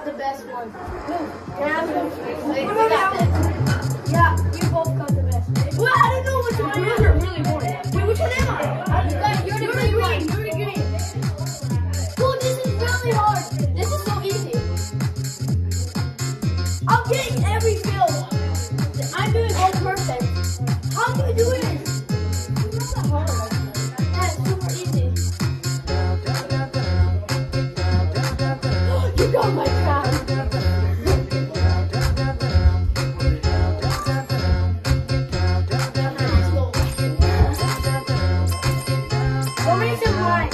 got the best one. Can I have it? Wait, we got this. Yeah, you both got the best. Well, I don't know which one. Yours are really boring. Wait, which one am I? You're the green one. You're the green. Dude, this is really hard. This is so easy. I'm getting every field. I'm doing all perfect. How do you do it? It's not that hard. That's super easy. You got my crown. Go make some wine.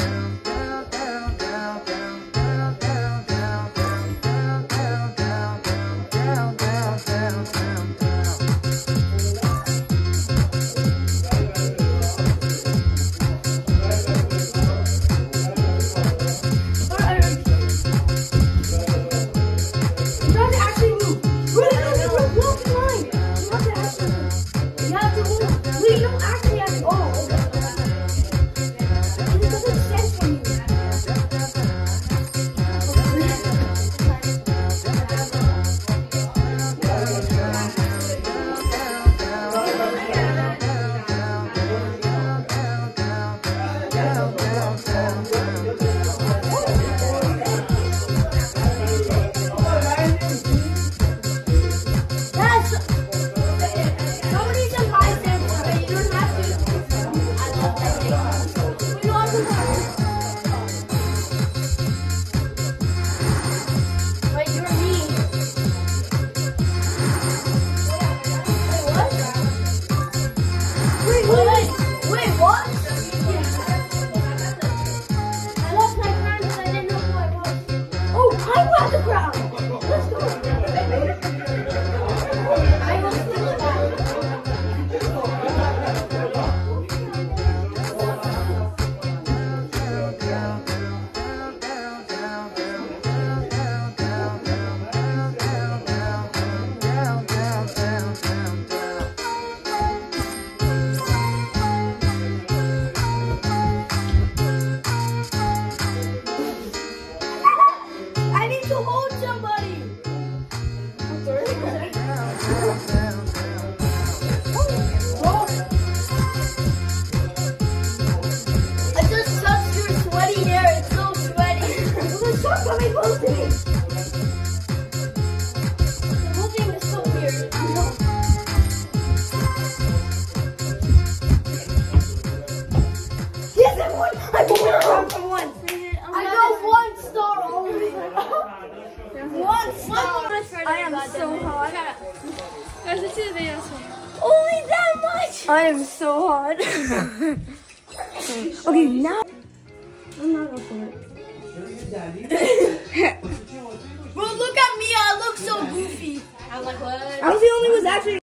I am so hot. Guys, let's see the video. Only that much? I am so hot. Okay, now. I'm not up for it. Bro, look at me. I look so goofy. I'm like, what? I was the only one who was actually.